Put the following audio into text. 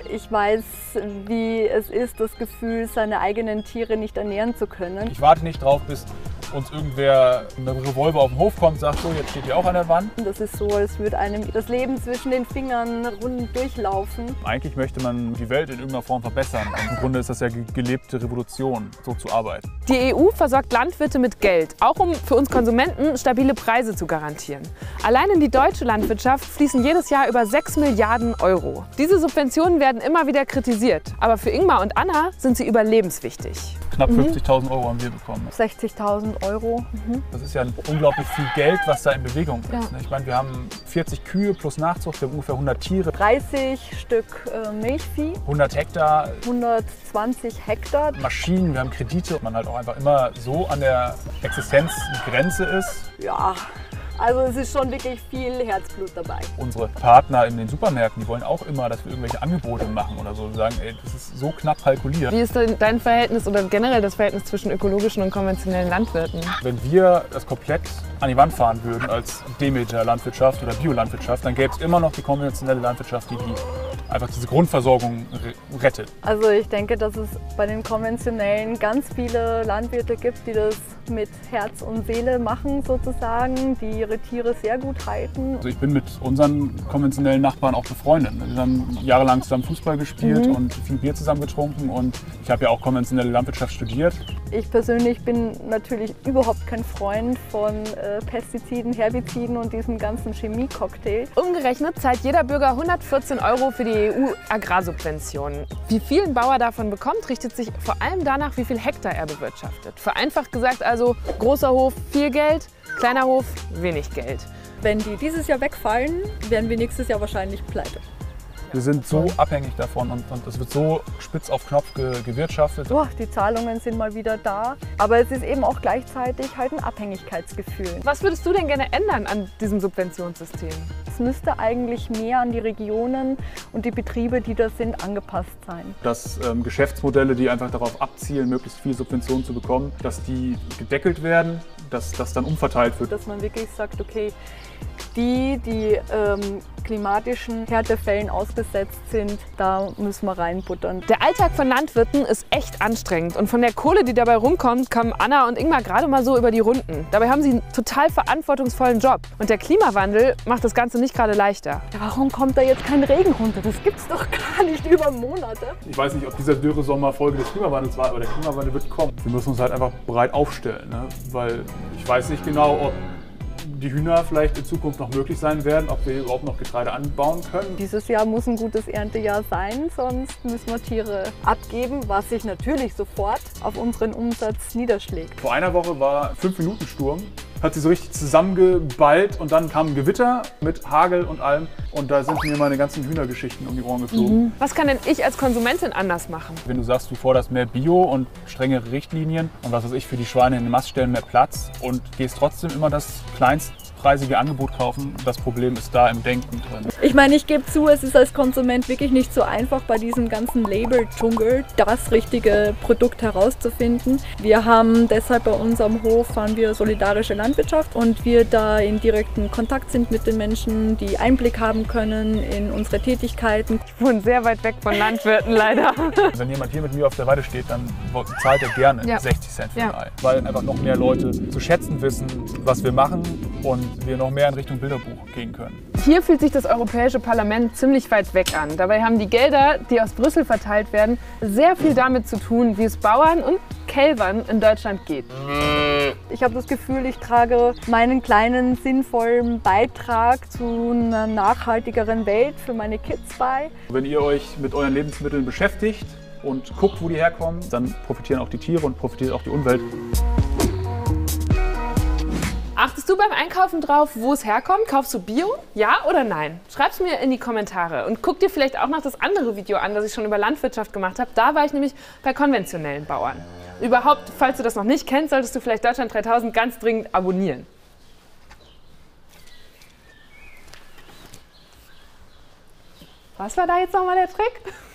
Ich weiß, wie es ist, das Gefühl, seine eigenen Tiere nicht ernähren zu können. Ich warte nicht drauf, bis uns irgendwer mit einem Revolver auf den Hof kommt und sagt, so, jetzt steht ihr auch an der Wand. Das ist so, als würde einem das Leben zwischen den Fingern rund durchlaufen. Eigentlich möchte man die Welt in irgendeiner Form verbessern. Und im Grunde ist das ja gelebte Revolution, so zu arbeiten. Die EU versorgt Landwirte mit Geld, auch um für uns Konsumenten stabile Preise zu garantieren. Allein in die deutsche Landwirtschaft fließen jedes Jahr über 6 Milliarden Euro. Diese Subventionen werden immer wieder kritisiert, aber für Ingmar und Anna sind sie überlebenswichtig. Knapp 50.000 Euro haben wir bekommen. 60.000 Euro. Das ist ja unglaublich viel Geld, was da in Bewegung ist. Ja. Ich meine, wir haben 40 Kühe plus Nachzucht, wir haben ungefähr 100 Tiere. 30 Stück Milchvieh. 100 Hektar. 120 Hektar. Maschinen, wir haben Kredite. Man halt auch einfach immer so an der Existenzgrenze ist. Ja. Also es ist schon wirklich viel Herzblut dabei. Unsere Partner in den Supermärkten, die wollen auch immer, dass wir irgendwelche Angebote machen oder so. Die sagen, ey, das ist so knapp kalkuliert. Wie ist denn dein Verhältnis oder generell das Verhältnis zwischen ökologischen und konventionellen Landwirten? Wenn wir das komplett an die Wand fahren würden als Demeter-Landwirtschaft oder Biolandwirtschaft, dann gäbe es immer noch die konventionelle Landwirtschaft, die einfach diese Grundversorgung rettet. Also ich denke, dass es bei den konventionellen ganz viele Landwirte gibt, die das mit Herz und Seele machen sozusagen, die ihre Tiere sehr gut halten. Also ich bin mit unseren konventionellen Nachbarn auch befreundet. Wir haben jahrelang zusammen Fußball gespielt und viel Bier zusammen getrunken und ich habe ja auch konventionelle Landwirtschaft studiert. Ich persönlich bin natürlich überhaupt kein Freund von Pestiziden, Herbiziden und diesem ganzen Chemie-Cocktail. Umgerechnet zahlt jeder Bürger 114 Euro für die EU-Agrarsubventionen. Wie viel ein Bauer davon bekommt, richtet sich vor allem danach, wie viel Hektar er bewirtschaftet. Vereinfacht gesagt also, großer Hof viel Geld, kleiner Hof wenig Geld. Wenn die dieses Jahr wegfallen, werden wir nächstes Jahr wahrscheinlich pleite. Wir sind so abhängig davon und es wird so spitz auf Knopf gewirtschaftet. Oh, die Zahlungen sind mal wieder da, aber es ist eben auch gleichzeitig halt ein Abhängigkeitsgefühl. Was würdest du denn gerne ändern an diesem Subventionssystem? Es müsste eigentlich mehr an die Regionen und die Betriebe, die da sind, angepasst sein. Dass Geschäftsmodelle, die einfach darauf abzielen, möglichst viel Subventionen zu bekommen, dass die gedeckelt werden, dass das dann umverteilt wird. Dass man wirklich sagt, okay, die klimatischen Härtefällen ausgesetzt sind, da müssen wir reinbuttern. Der Alltag von Landwirten ist echt anstrengend und von der Kohle, die dabei rumkommt, kommen Anna und Ingmar gerade mal so über die Runden. Dabei haben sie einen total verantwortungsvollen Job und der Klimawandel macht das Ganze nicht gerade leichter. Ja, warum kommt da jetzt kein Regen runter? Das gibt's doch gar nicht über Monate. Ich weiß nicht, ob dieser Dürresommer Folge des Klimawandels war, aber der Klimawandel wird kommen. Wir müssen uns halt einfach breit aufstellen, ne? Weil ich weiß nicht genau, ob die Hühner vielleicht in Zukunft noch möglich sein werden, ob wir überhaupt noch Getreide anbauen können. Dieses Jahr muss ein gutes Erntejahr sein, sonst müssen wir Tiere abgeben, was sich natürlich sofort auf unseren Umsatz niederschlägt. Vor einer Woche war 5-Minuten-Sturm, hat sich so richtig zusammengeballt und dann kam ein Gewitter mit Hagel und allem und da sind mir meine ganzen Hühnergeschichten um die Ohren geflogen. Was kann denn ich als Konsumentin anders machen? Wenn du sagst, du forderst mehr Bio und strengere Richtlinien und was weiß ich, für die Schweine in den Maststellen mehr Platz und gehst trotzdem immer das kleinstpreisige Angebot kaufen, das Problem ist da im Denken drin. Ich meine, ich gebe zu, es ist als Konsument wirklich nicht so einfach, bei diesem ganzen Label-Dschungel das richtige Produkt herauszufinden. Wir haben deshalb bei unserem Hof fahren wir solidarische Landwirtschaft und wir da in direkten Kontakt sind mit den Menschen, die Einblick haben können in unsere Tätigkeiten. Ich wohne sehr weit weg von Landwirten leider. Wenn jemand hier mit mir auf der Weide steht, dann zahlt er gerne 60 Cent für ein Ei, weil einfach noch mehr Leute zu schätzen wissen, was wir machen und wir noch mehr in Richtung Bilderbuch gehen können. Hier fühlt sich das Europäische Parlament ziemlich weit weg an. Dabei haben die Gelder, die aus Brüssel verteilt werden, sehr viel damit zu tun, wie es Bauern und Kälbern in Deutschland geht. Ich habe das Gefühl, ich trage meinen kleinen, sinnvollen Beitrag zu einer nachhaltigeren Welt für meine Kids bei. Wenn ihr euch mit euren Lebensmitteln beschäftigt und guckt, wo die herkommen, dann profitieren auch die Tiere und profitiert auch die Umwelt. Achtest du beim Einkaufen drauf, wo es herkommt? Kaufst du Bio? Ja oder nein? Schreib's mir in die Kommentare und guck dir vielleicht auch noch das andere Video an, das ich schon über Landwirtschaft gemacht habe. Da war ich nämlich bei konventionellen Bauern. Überhaupt, falls du das noch nicht kennst, solltest du vielleicht Deutschland 3000 ganz dringend abonnieren. Was war da jetzt nochmal der Trick?